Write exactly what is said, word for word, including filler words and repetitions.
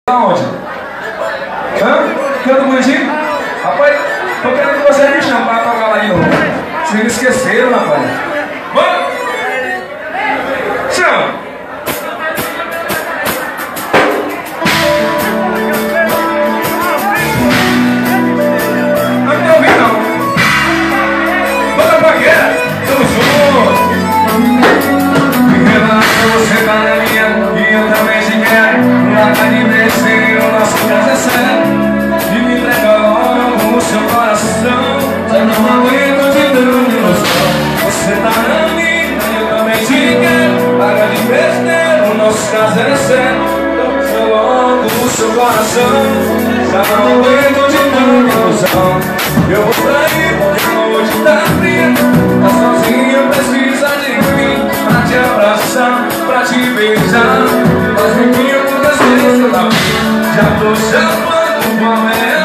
Aonde? Hã? Canto bonitinho? Rapaz, tô querendo que vocês me chamem pra tocar lá de novo. Vocês me esqueceram, rapaz. Vamos! Chama! Não me ouvi, não. Bota pra quê? Tamo junto. Me relaxa, você tá na minha e eu também te quero. Larga de descer, o nosso caso é sério. E me entrega logo o seu coração. Já não aguento de tanta ilusão. Você tá na minha e eu também te quero. Larga de besteira, o nosso caso é sério. Entrega logo o seu coração. Já não aguento de tanta ilusão. Eu vou sair porque a noite tá fria. Tá sozinha, precisa de mim. Pra te abraçar, pra te beijar. Mas me vinha muitas vezes eu lá. Já tô chamando, qual é?